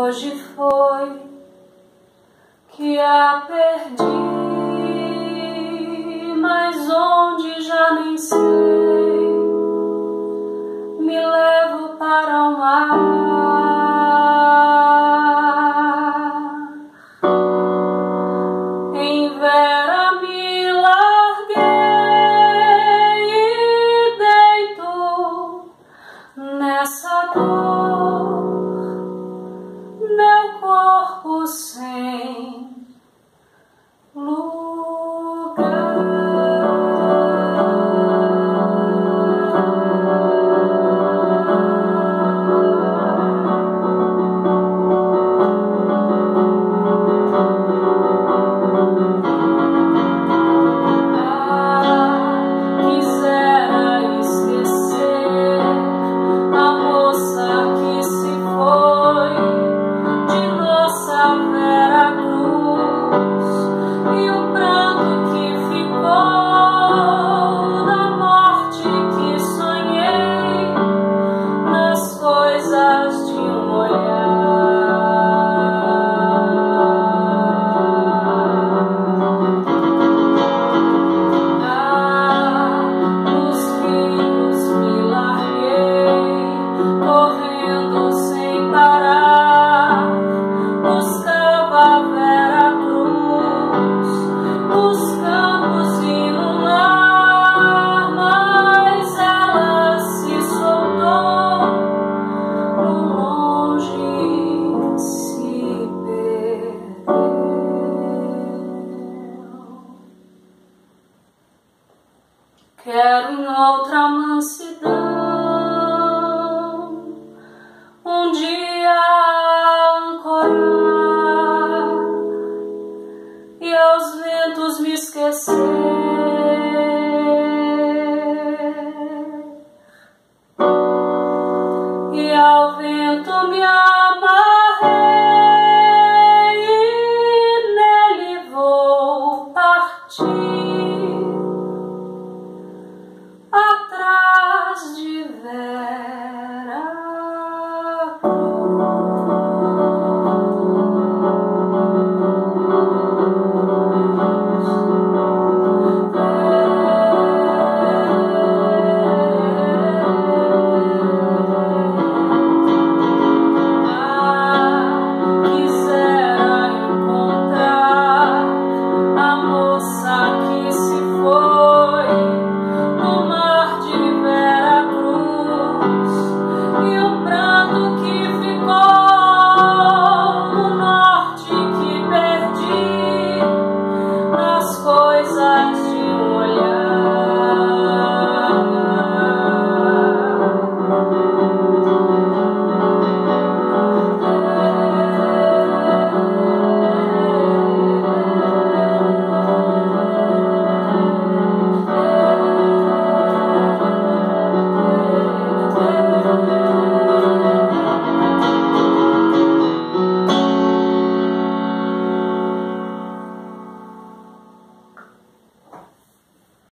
Hoje foi que a perdi, mas onde já nem sei. Me levo para o mar. Em Vera me larguei e deito nessa dor, meu corpo sem lugar. Quisera esquecer a moça que se foi de nossa Vera Cruz e o pranto que ficou da morte que sonhei nas coisas de um olhar. Nos rios me larguei, correndo sem parar, buscava a Vera Cruz, nos campos e no mar, mas ela se soltou, no longe se perdeu. Quero em outra mansidão um dia ancorar e aos ventos me esquecer, e ao vento me